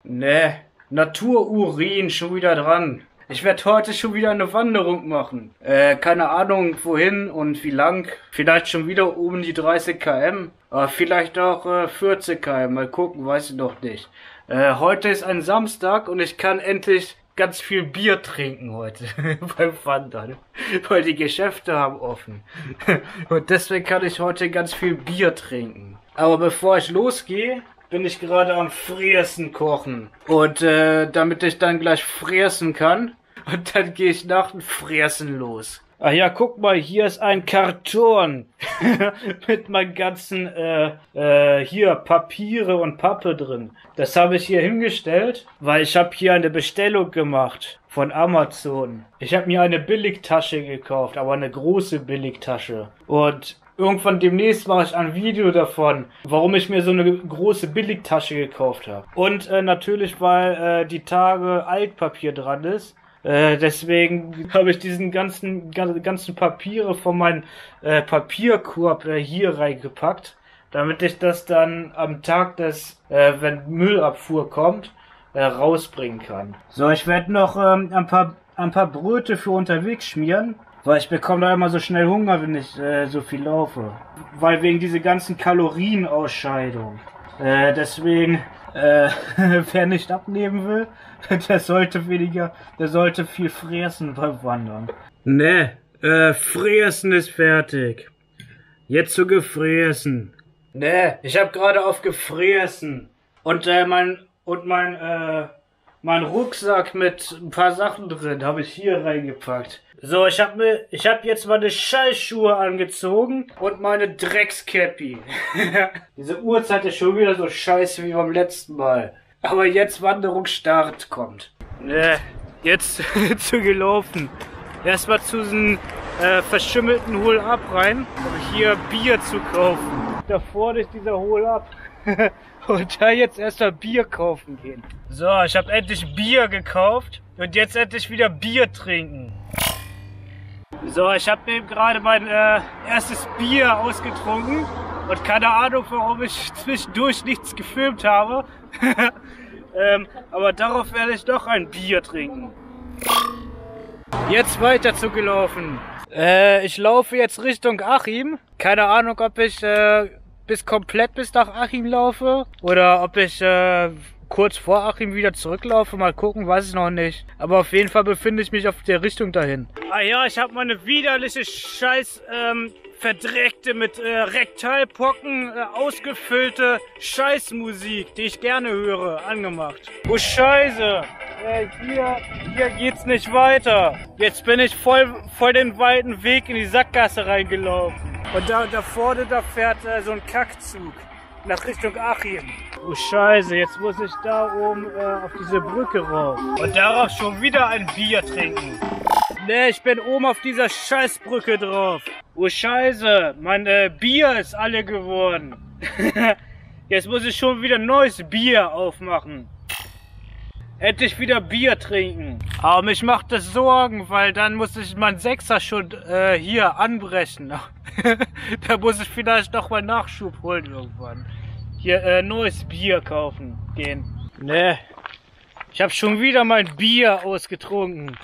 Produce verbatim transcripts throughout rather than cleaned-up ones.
Ne, Natururin schon wieder dran. Ich werde heute schon wieder eine Wanderung machen. Äh, keine Ahnung wohin und wie lang. Vielleicht schon wieder um die dreißig Kilometer. Aber vielleicht auch äh, vierzig Kilometer. Mal gucken, weiß ich noch nicht. Äh, heute ist ein Samstag und ich kann endlich ganz viel Bier trinken heute beim Wandern. Weil die Geschäfte haben offen. Und deswegen kann ich heute ganz viel Bier trinken. Aber bevor ich losgehe, bin ich gerade am Fräsen kochen. Und äh, damit ich dann gleich fräsen kann. Und dann gehe ich nach dem Fräsen los. Ach ja, guck mal, hier ist ein Karton. Mit meinen ganzen, äh, äh, hier Papiere und Pappe drin. Das habe ich hier hingestellt, weil ich habe hier eine Bestellung gemacht von Amazon. Ich habe mir eine Billigtasche gekauft, aber eine große Billigtasche. Und irgendwann demnächst mache ich ein Video davon, warum ich mir so eine große Billigtasche gekauft habe. Und äh, natürlich, weil äh, die Tage Altpapier dran ist. Äh, deswegen habe ich diesen ganzen ganzen Papiere von meinem äh, Papierkorb äh, hier reingepackt, damit ich das dann am Tag des, äh, wenn Müllabfuhr kommt, äh, rausbringen kann. So, ich werde noch ähm, ein paar ein paar Brote für unterwegs schmieren. Weil ich bekomme da immer so schnell Hunger, wenn ich äh, so viel laufe. Weil wegen dieser ganzen Kalorienausscheidung. Äh, deswegen, äh, wer nicht abnehmen will, der sollte weniger, der sollte viel fräsen beim Wandern. Ne, äh, Fräsen ist fertig. Jetzt zu gefräsen. Ne, ich habe gerade auf gefräsen. Und, äh, mein, und mein, äh, mein Rucksack mit ein paar Sachen drin habe ich hier reingepackt. So, ich habe mir, ich habe jetzt meine Scheißschuhe angezogen und meine Dreckskäppi. Diese Uhrzeit ist schon wieder so scheiße wie beim letzten Mal. Aber jetzt Wanderungsstart kommt. Ne, jetzt zu gelaufen. Erstmal zu diesem äh, verschimmelten Hol-Up rein, um hier Bier zu kaufen. Da vorne ist dieser Hol-Up. Und da jetzt erstmal Bier kaufen gehen. So, ich habe endlich Bier gekauft und jetzt endlich wieder Bier trinken. So, ich habe eben gerade mein äh, erstes Bier ausgetrunken und keine Ahnung, warum ich zwischendurch nichts gefilmt habe. ähm, aber darauf werde ich doch ein Bier trinken. Jetzt weiter zu gelaufen. Äh, ich laufe jetzt Richtung Achim. Keine Ahnung, ob ich äh, bis komplett bis nach Achim laufe oder ob ich äh, kurz vor Achim wieder zurücklaufe, mal gucken, weiß ich noch nicht. Aber auf jeden Fall befinde ich mich auf der Richtung dahin. Ah ja, ich habe meine widerliche Scheiß, ähm, verdreckte, mit äh, Rektalpocken äh, ausgefüllte Scheißmusik, die ich gerne höre, angemacht. Oh Scheiße, äh, hier, hier geht's nicht weiter. Jetzt bin ich voll, voll den weiten Weg in die Sackgasse reingelaufen. Und da, da vorne, da fährt äh, so ein Kackzug nach Richtung Achim. Oh Scheiße, jetzt muss ich da oben äh, auf diese Brücke rauf. Und darauf schon wieder ein Bier trinken. Ne, ich bin oben auf dieser Scheißbrücke drauf. Oh Scheiße, mein äh, Bier ist alle geworden. Jetzt muss ich schon wieder neues Bier aufmachen. Endlich wieder Bier trinken. Aber mich macht das Sorgen, weil dann muss ich meinen Sechser schon äh, hier anbrechen. Da muss ich vielleicht noch mal Nachschub holen irgendwann. Hier äh, neues Bier kaufen gehen. Ne, ich habe schon wieder mein Bier ausgetrunken.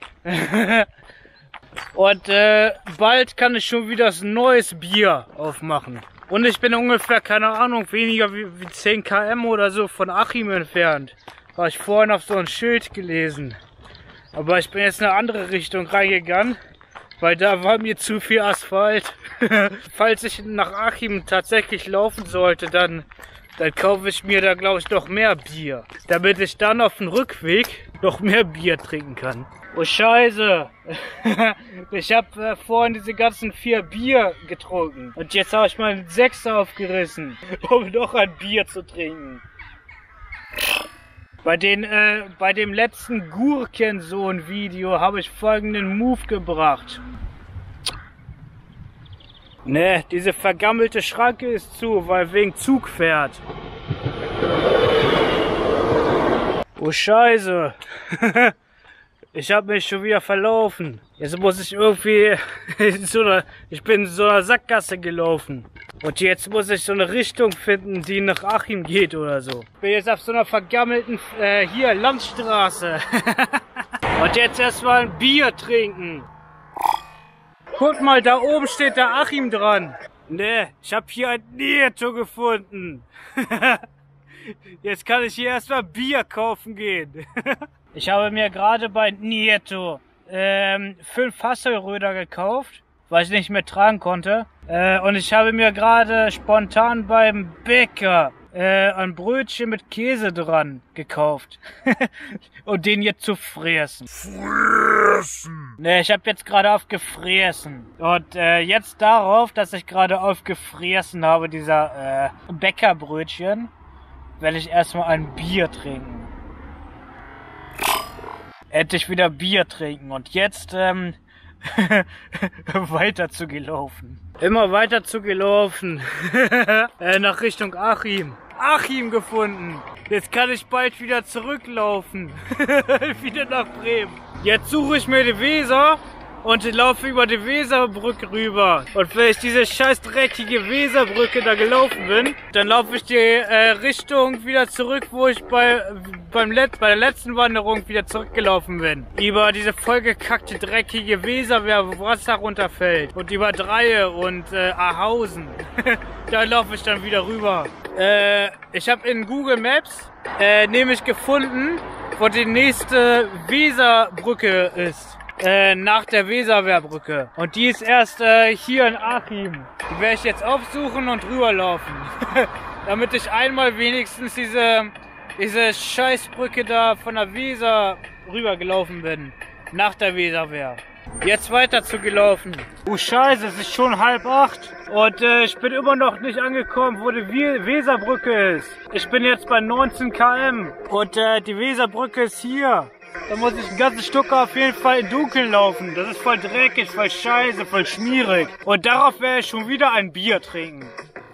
Und äh, bald kann ich schon wieder das neues Bier aufmachen. Und ich bin ungefähr, keine Ahnung, weniger wie, wie zehn Kilometer oder so von Achim entfernt. War ich vorhin auf so ein Schild gelesen. Aber ich bin jetzt in eine andere Richtung reingegangen, weil da war mir zu viel Asphalt. Falls ich nach Achim tatsächlich laufen sollte, dann, dann kaufe ich mir da, glaube ich, noch mehr Bier. Damit ich dann auf dem Rückweg noch mehr Bier trinken kann. Oh Scheiße. Ich habe äh, vorhin diese ganzen vier Bier getrunken. Und jetzt habe ich meinen Sechser aufgerissen, um noch ein Bier zu trinken. Bei, den, äh, bei dem letzten Gurkensohn-Video habe ich folgenden Move gebracht. Ne, diese vergammelte Schranke ist zu, weil wegen Zug fährt. Oh Scheiße. Ich habe mich schon wieder verlaufen. Jetzt muss ich irgendwie in so einer, ich bin in so einer Sackgasse gelaufen. Und jetzt muss ich so eine Richtung finden, die nach Achim geht oder so. Ich bin jetzt auf so einer vergammelten, äh, hier, Landstraße. Und jetzt erstmal ein Bier trinken. Guck mal, da oben steht der Achim dran. Ne, ich habe hier ein Nieto gefunden. Jetzt kann ich hier erstmal Bier kaufen gehen. Ich habe mir gerade bei Nieto ähm, fünf Hasselröder gekauft, weil ich nicht mehr tragen konnte. Äh, und ich habe mir gerade spontan beim Bäcker äh, ein Brötchen mit Käse dran gekauft. Und den jetzt zu fressen. Fressen! Ne, ich habe jetzt gerade aufgefressen. Und äh, jetzt darauf, dass ich gerade aufgefressen habe, dieser äh, Bäckerbrötchen, werde ich erstmal ein Bier trinken. Endlich wieder Bier trinken und jetzt ähm, weiter zu gelaufen. Immer weiter zu gelaufen. äh, nach Richtung Achim. Achim gefunden. Jetzt kann ich bald wieder zurücklaufen. Wieder nach Bremen. Jetzt suche ich mir die Weser und laufe über die Weserbrücke rüber. Und wenn ich diese scheiß dreckige Weserbrücke da gelaufen bin, dann laufe ich die äh, Richtung wieder zurück, wo ich bei, beim Let bei der letzten Wanderung wieder zurückgelaufen bin. Über diese vollgekackte, dreckige Weser, wo Wasser runterfällt. Und über Dreie und äh, Ahausen. Da laufe ich dann wieder rüber. Äh, ich habe in Google Maps äh, nämlich gefunden, wo die nächste Weserbrücke ist. Äh, nach der Weserwehrbrücke. Und die ist erst äh, hier in Achim. Die werde ich jetzt aufsuchen und rüberlaufen. Damit ich einmal wenigstens diese, diese Scheißbrücke da von der Weser rübergelaufen bin. Nach der Weserwehr. Jetzt weiter zu gelaufen. Oh Scheiße, es ist schon halb acht. Und äh, ich bin immer noch nicht angekommen, wo die Weserbrücke ist. Ich bin jetzt bei neunzehn Kilometer. Und äh, die Weserbrücke ist hier. Da muss ich ein ganzes Stück auf jeden Fall im Dunkeln laufen. Das ist voll dreckig, voll scheiße, voll schmierig. Und darauf werde ich schon wieder ein Bier trinken.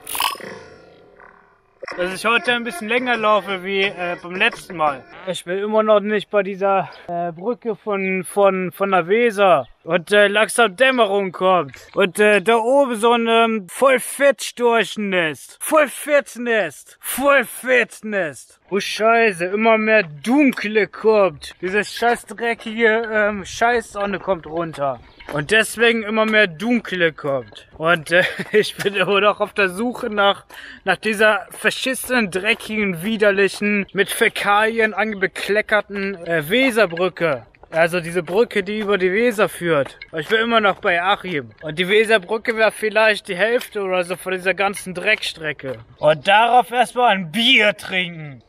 Dass ich heute ein bisschen länger laufe wie äh, beim letzten Mal. Ich bin immer noch nicht bei dieser äh, Brücke von, von, von der Weser. Und äh, langsam Dämmerung kommt. Und äh, da oben so ein ähm, voll Fettstorchennest. Voll Fettnest. Voll Fettnest. Oh Scheiße, immer mehr Dunkle kommt. Diese scheiß dreckige ähm, Scheißsonne kommt runter. Und deswegen immer mehr Dunkle kommt. Und äh, ich bin immer noch auf der Suche nach, nach dieser verschissenen, dreckigen, widerlichen, mit Fäkalien angebekleckerten äh, Weserbrücke. Also diese Brücke, die über die Weser führt. Ich bin immer noch bei Achim. Und die Weserbrücke wäre vielleicht die Hälfte oder so von dieser ganzen Dreckstrecke. Und darauf erstmal ein Bier trinken.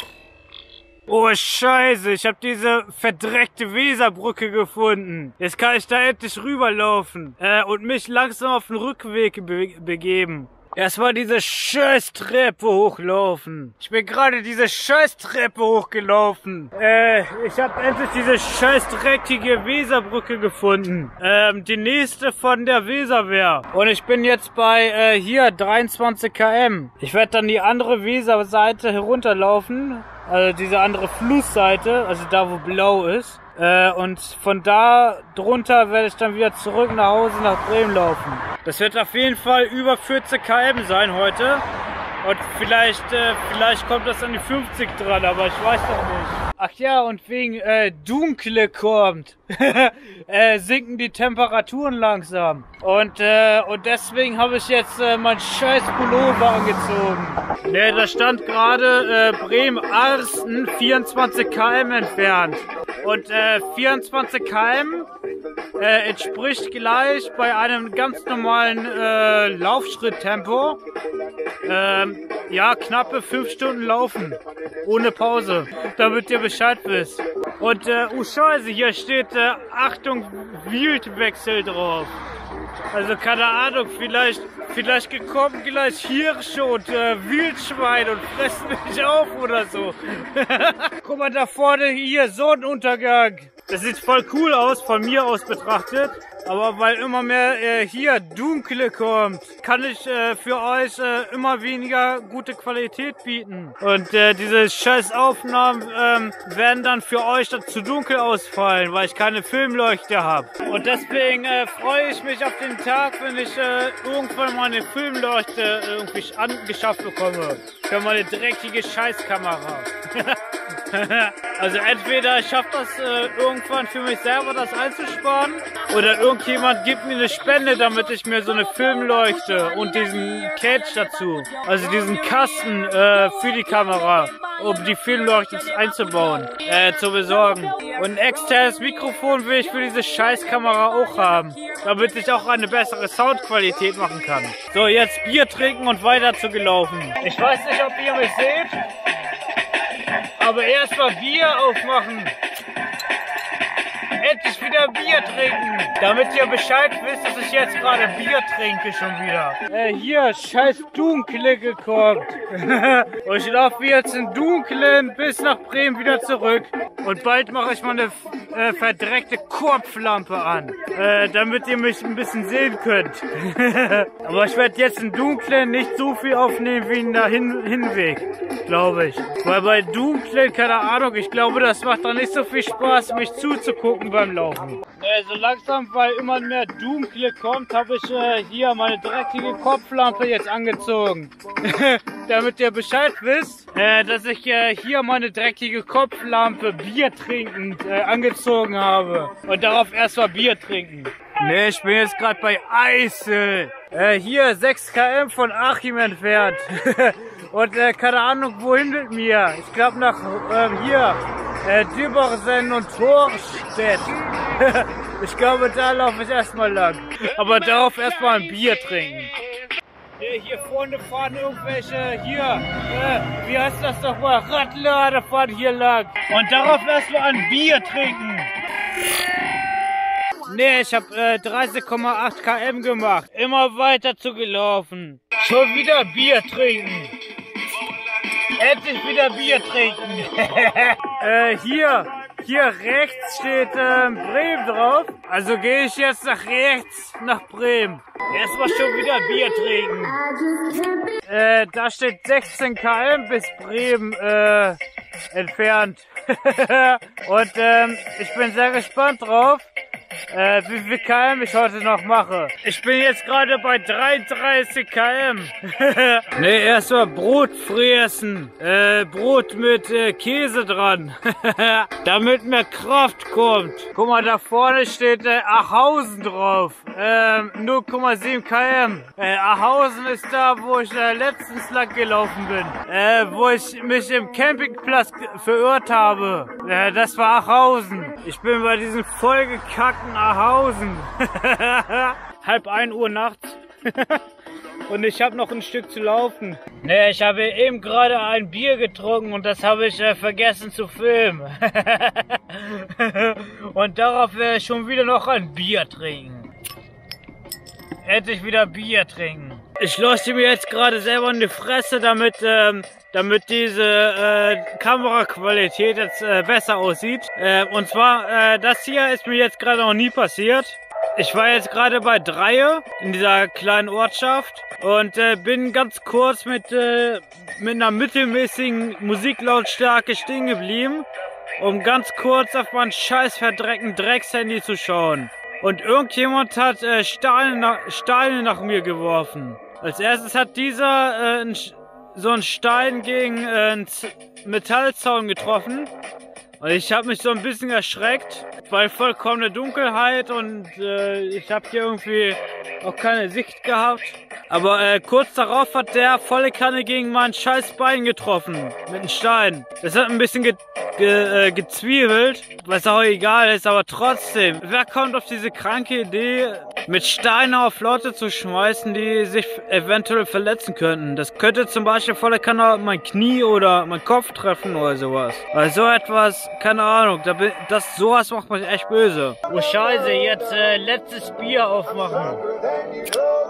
Oh Scheiße, ich habe diese verdreckte Weserbrücke gefunden. Jetzt kann ich da endlich rüberlaufen äh, und mich langsam auf den Rückweg be begeben. Erstmal diese scheiß Treppe hochlaufen. Ich bin gerade diese scheiß Treppe hochgelaufen. Äh, ich habe endlich diese scheiß dreckige Weserbrücke gefunden. Ähm, die nächste von der Weserwehr. Und ich bin jetzt bei, äh, hier, dreiundzwanzig Kilometer. Ich werde dann die andere Weserseite herunterlaufen. Also diese andere Flussseite, also da wo blau ist. Äh, und von da drunter werde ich dann wieder zurück nach Hause nach Bremen laufen. Das wird auf jeden Fall über vierzig Kilometer sein heute. Und vielleicht, äh, vielleicht kommt das an die fünfzig dran, aber ich weiß doch nicht. Ach ja, und wegen äh, Dunkle kommt, äh, sinken die Temperaturen langsam. Und, äh, und deswegen habe ich jetzt äh, mein scheiß Pullover angezogen. Ne, da stand gerade äh, Bremen-Arsten vierundzwanzig Kilometer entfernt. Und äh, vierundzwanzig Kilometer äh, entspricht gleich bei einem ganz normalen äh, Laufschritttempo. Ähm, ja, knappe fünf Stunden laufen. Ohne Pause. Damit ihr Bescheid wisst. Und, äh, oh Scheiße, hier steht, äh, Achtung, Wildwechsel drauf. Also, keine Ahnung, vielleicht, vielleicht gekommen gleich Hirsche und, äh, Wildschweine und fressen mich auf oder so. Guck mal, da vorne hier, Sonnenuntergang. Das sieht voll cool aus, von mir aus betrachtet. Aber weil immer mehr äh, hier Dunkle kommt, kann ich äh, für euch äh, immer weniger gute Qualität bieten. Und äh, diese scheiß Aufnahmen ähm, werden dann für euch dann zu dunkel ausfallen, weil ich keine Filmleuchte habe. Und deswegen äh, freue ich mich auf den Tag, wenn ich äh, irgendwann mal eine Filmleuchte irgendwie angeschafft bekomme. Für meine dreckige Scheißkamera. Also entweder ich schaffe das äh, irgendwann für mich selber, das einzusparen, oder irgendjemand gibt mir eine Spende, damit ich mir so eine Filmleuchte und diesen Cage dazu, also diesen Kasten äh, für die Kamera, um die Filmleuchte einzubauen, äh, zu besorgen. Und ein externes Mikrofon will ich für diese Scheißkamera auch haben, damit ich auch eine bessere Soundqualität machen kann. So, jetzt Bier trinken und weiter zu gelaufen. Ich weiß nicht, ob ihr mich seht. Aber erstmal Bier aufmachen. Endlich wieder Bier trinken. Damit ihr Bescheid wisst, dass ich jetzt gerade Bier trinke schon wieder. Äh, hier, scheiß Dunkle gekommen. Und ich laufe jetzt im Dunklen bis nach Bremen wieder zurück. Und bald mache ich mal eine äh, verdreckte Kopflampe an. Äh, damit ihr mich ein bisschen sehen könnt. Aber ich werde jetzt im Dunklen nicht so viel aufnehmen wie in der Hin Hinweg, glaube ich. Weil bei Dunklen, keine Ahnung, ich glaube, das macht dann nicht so viel Spaß, mich zuzugucken beim Laufen. Äh, so langsam, weil immer mehr Dunkle kommt, habe ich äh, hier meine dreckige Kopflampe jetzt angezogen. Damit ihr Bescheid wisst, äh, dass ich äh, hier meine dreckige Kopflampe Bier trinkend äh, angezogen habe. Und darauf erstmal Bier trinken. Ne, ich bin jetzt gerade bei Eisel. Äh, hier sechs Kilometer von Achim entfernt. Und äh, keine Ahnung wohin mit mir. Ich glaube nach äh, hier äh, Dübersen und Torstedt. Ich glaube, da laufe ich erstmal lang. Aber darauf erstmal ein Bier trinken. Äh, hier vorne fahren irgendwelche, hier, äh, wie heißt das doch mal, Radler, fahren hier lang. Und darauf erstmal ein Bier trinken. Nee, ich habe äh, dreißig Komma acht Kilometer gemacht. Immer weiter zu gelaufen. Schon wieder Bier trinken. Endlich wieder Bier trinken. äh, hier, hier rechts steht ähm, Bremen drauf. Also gehe ich jetzt nach rechts, nach Bremen. Erstmal schon wieder Bier trinken. Äh, da steht sechzehn Kilometer bis Bremen äh, entfernt. Und ähm, ich bin sehr gespannt drauf. Äh, wie viel Kilometer ich heute noch mache. Ich bin jetzt gerade bei dreiunddreißig Kilometer. Ne, erstmal Brot fressen. Äh, Brot mit äh, Käse dran. Damit mehr Kraft kommt. Guck mal, da vorne steht äh, Ahausen drauf. Ähm, null Komma sieben Kilometer. Äh, Ahausen ist da, wo ich äh, letztens lang gelaufen bin. Äh, wo ich mich im Campingplatz verirrt habe. Äh, das war Ahausen. Ich bin bei diesem vollgekackten Ahausen. Halb ein Uhr nachts. Und ich habe noch ein Stück zu laufen. Ne, ich habe eben gerade ein Bier getrunken und das habe ich äh, vergessen zu filmen. Und darauf werde ich schon wieder noch ein Bier trinken. Endlich wieder Bier trinken. Ich leuchte mir jetzt gerade selber in die Fresse, damit ähm, damit diese äh, Kameraqualität jetzt äh, besser aussieht. Äh, und zwar, äh, das hier ist mir jetzt gerade noch nie passiert. Ich war jetzt gerade bei Dreie in dieser kleinen Ortschaft und äh, bin ganz kurz mit, äh, mit einer mittelmäßigen Musiklautstärke stehen geblieben, um ganz kurz auf mein scheiß verdreckten Dreckshandy zu schauen. Und irgendjemand hat äh, Steine, nach, Steine nach mir geworfen. Als erstes hat dieser äh, ein, so einen Stein gegen äh, einen Metallzaun getroffen. Und ich habe mich so ein bisschen erschreckt, weil vollkommene Dunkelheit und äh, ich habe hier irgendwie auch keine Sicht gehabt. Aber äh, kurz darauf hat der volle Kanne gegen mein scheiß Bein getroffen mit einem Stein. Das hat ein bisschen ge ge äh, gezwiebelt, was auch egal ist, aber trotzdem. Wer kommt auf diese kranke Idee, mit Steinen auf Leute zu schmeißen, die sich eventuell verletzen könnten? Das könnte zum Beispiel volle Kanne mein Knie oder mein Kopf treffen oder sowas. Weil so etwas, keine Ahnung, da bin, das sowas macht mich echt böse. Oh Scheiße, jetzt äh, letztes Bier aufmachen.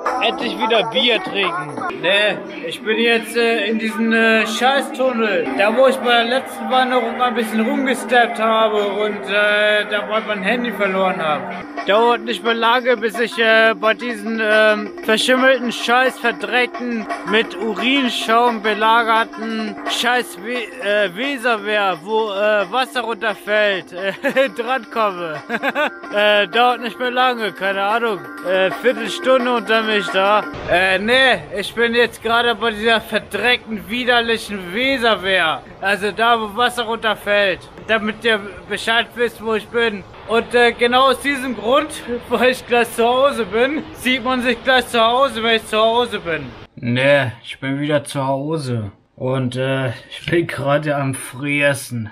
endlich wieder Bier trinken. Nee, ich bin jetzt äh, in diesen äh, Scheißtunnel. Da wo ich bei der letzten Wanderung ein bisschen rumgesteppt habe und äh, dabei mein Handy verloren habe. Dauert nicht mehr lange, bis ich äh, bei diesen ähm, verschimmelten, scheiß verdreckten, mit Urinschaum belagerten scheiß We äh, Weserwehr, wo äh, Wasser runterfällt, äh, drankomme. äh, dauert nicht mehr lange, keine Ahnung. Äh, Viertelstunde und dann bin ich da. Äh, nee, ich bin jetzt gerade bei dieser verdreckten, widerlichen Weserwehr. Also da, wo Wasser runterfällt. Damit ihr Bescheid wisst, wo ich bin. Und äh, genau aus diesem Grund, weil ich gleich zu Hause bin, sieht man sich gleich zu Hause, wenn ich zu Hause bin. Nee, ich bin wieder zu Hause. Und äh, ich bin gerade am Friessen.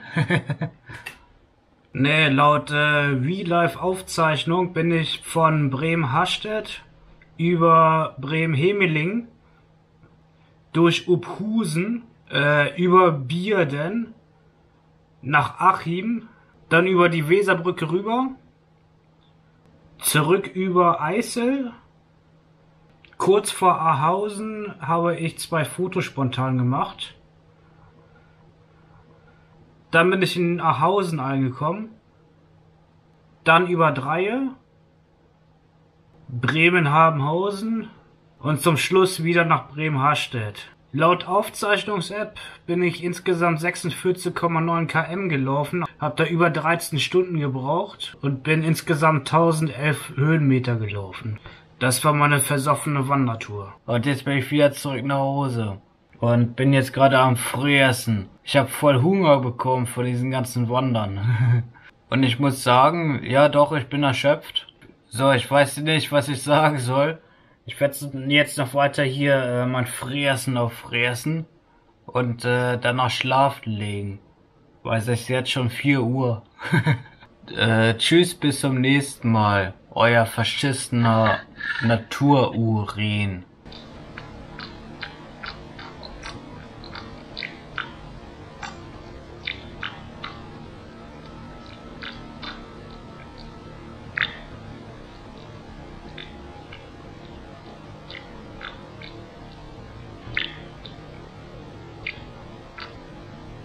Nee, laut äh, V-Live-Aufzeichnung bin ich von Bremen-Hastedt über Bremen-Hemeling durch Uphusen, äh, über Bierden nach Achim, dann über die Weserbrücke rüber, zurück über Eisel. Kurz vor Ahausen habe ich zwei Fotos spontan gemacht. Dann bin ich in Ahausen angekommen. Dann über Dreie, Bremen-Habenhausen und zum Schluss wieder nach Bremen-Hastedt. Laut Aufzeichnungs-App bin ich insgesamt sechsundvierzig Komma neun Kilometer gelaufen, habe da über dreizehn Stunden gebraucht und bin insgesamt tausendelf Höhenmeter gelaufen. Das war meine versoffene Wandertour. Und jetzt bin ich wieder zurück nach Hause und bin jetzt gerade am Friessen. Ich habe voll Hunger bekommen vor diesen ganzen Wandern. Und ich muss sagen, ja doch, ich bin erschöpft. So, ich weiß nicht, was ich sagen soll. Ich werde jetzt noch weiter hier äh, mein Friessen auffressen und äh, danach schlafen legen. Weil es ist jetzt schon vier Uhr. äh, tschüss, bis zum nächsten Mal. Euer verschissener Natururin.